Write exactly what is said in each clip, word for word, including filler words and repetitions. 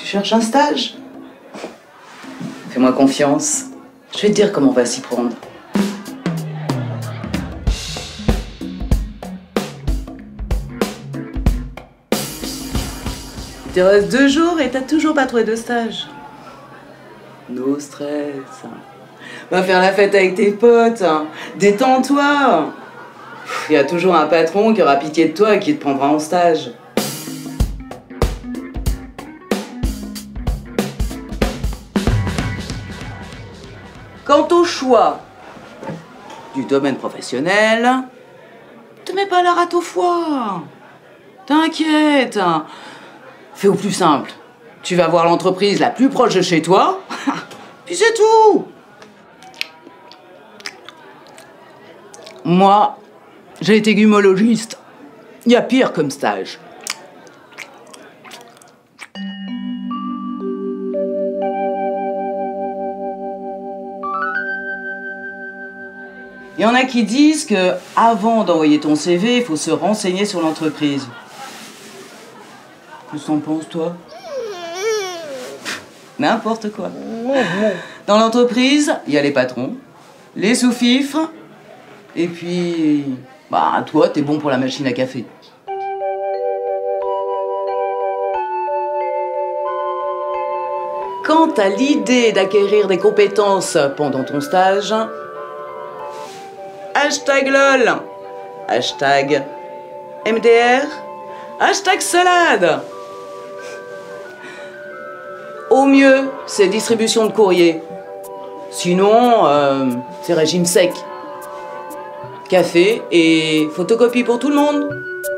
cherches un stage? Fais-moi confiance. Je vais te dire comment on va s'y prendre. Il te reste deux jours et t'as toujours pas trouvé de stage. No stress. Va faire la fête avec tes potes. Détends-toi. Il y a toujours un patron qui aura pitié de toi et qui te prendra en stage. Quant au choix du domaine professionnel, te mets pas la rate au foie. T'inquiète. Fais au plus simple. Tu vas voir l'entreprise la plus proche de chez toi, puis c'est tout. Moi, j'ai été gumologiste. Il y a pire comme stage. Il y en a qui disent que avant d'envoyer ton C V, il faut se renseigner sur l'entreprise. Qu'est-ce que t'en penses, toi? N'importe quoi. Dans l'entreprise, il y a les patrons, les sous-fifres, et puis, bah, toi, t'es bon pour la machine à café. Quant à l'idée d'acquérir des compétences pendant ton stage, hashtag LOL, hashtag M D R, hashtag salade. Au mieux, c'est distribution de courrier. Sinon, euh, c'est régime sec. Café et photocopie pour tout le monde.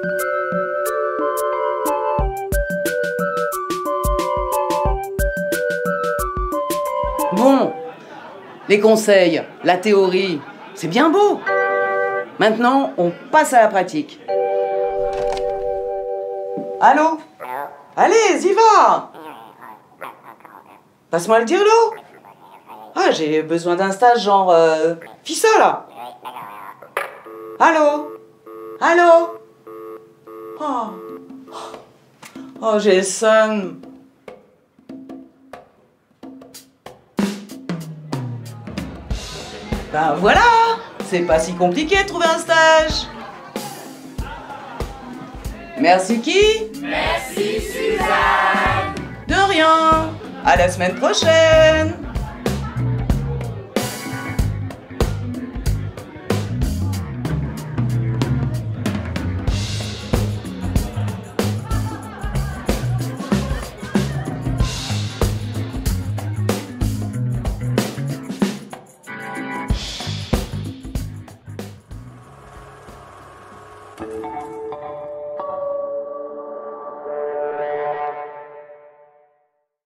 Bon, les conseils, la théorie, c'est bien beau. Maintenant, on passe à la pratique. Allô? Allez, y va! Passe-moi le dirlo. Ah, j'ai besoin d'un stage genre... Euh, fis ça, là. Allô? Allô? Oh, oh j'ai le seum. Ben voilà! C'est pas si compliqué de trouver un stage. Merci qui? Merci Suzanne. De rien. À la semaine prochaine.